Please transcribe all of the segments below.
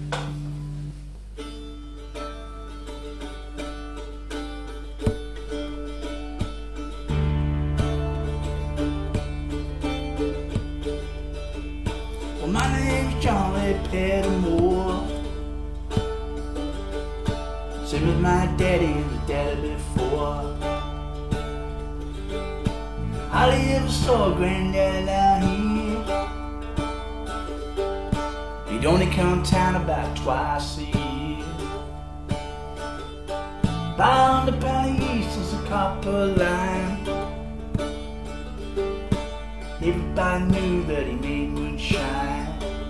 Well, my name's Johnny Pettimore. Same with my daddy and the daddy before. Hardly ever saw a granddaddy down here. He'd only come town about twice a year. Down the Pally East is a copper line. Everybody knew that he made moonshine.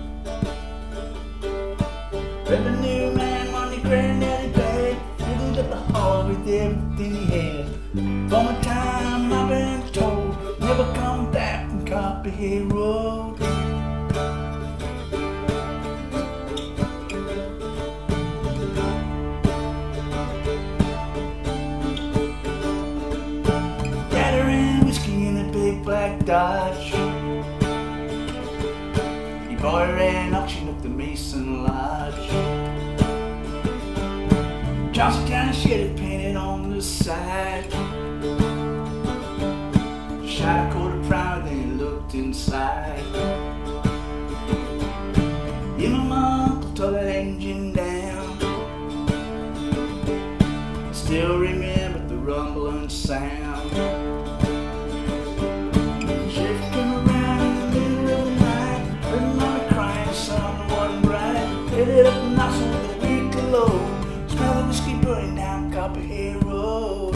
Revenue man on your granddaddy bag, filled up the hall with everything he had. From a time I've been told, never come back from Copperhead Road. Gathering whiskey in a big black Dodge. He bought her an auction at the Mason Lodge. Johnson County shit painted on the side. Shot a quarter primer, then he looked inside. Him and my uncle tore that engine down. Still remember the rumbling sound. Sheriff came around in the middle of the night, heard mommy crying, son wasn't right. Headed up and nostril with a big cologne. Smell the whiskey burning down Copperhead Road.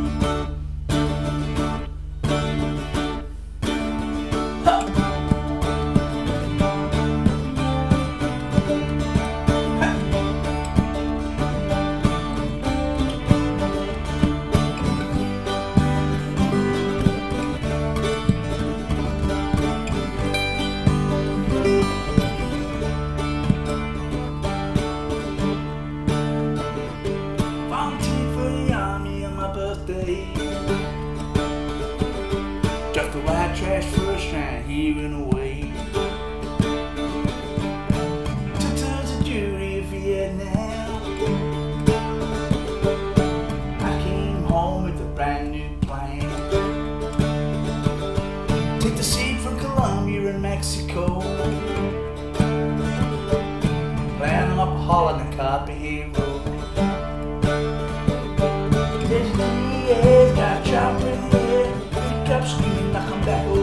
Just the white trash for a shrine here and away. Two tons of jewelry of Vietnam. I came home with a brand new plan. Take the seed from Colombia and Mexico. Plant up a hall in the Copperhead Road. There's a got chopped in the head. Up screaming, I come back.